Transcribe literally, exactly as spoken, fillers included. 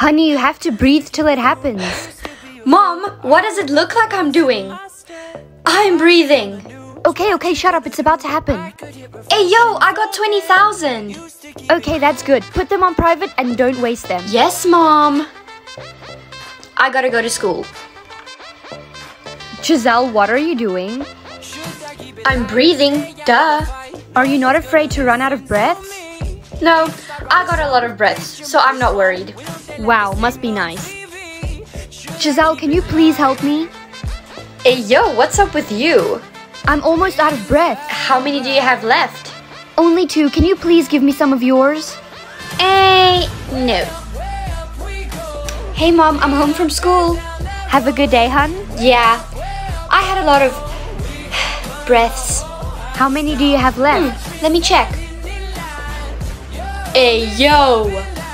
Honey, you have to breathe till it happens. Mom, what does it look like I'm doing? I'm breathing. Okay, okay, shut up. It's about to happen. Hey, yo, I got twenty thousand. Okay, that's good. Put them on private and don't waste them. Yes, Mom. I gotta go to school. Giselle, what are you doing? I'm breathing, duh. Are you not afraid to run out of breath? No, I got a lot of breaths, so I'm not worried. Wow, must be nice. Giselle, can you please help me? Hey, yo, what's up with you? I'm almost out of breath. How many do you have left? Only two. Can you please give me some of yours? Eh, no. Hey, Mom, I'm home from school. Have a good day, hun. Yeah, I had a lot of breaths. How many do you have left? Hmm, let me check. Hey, yo!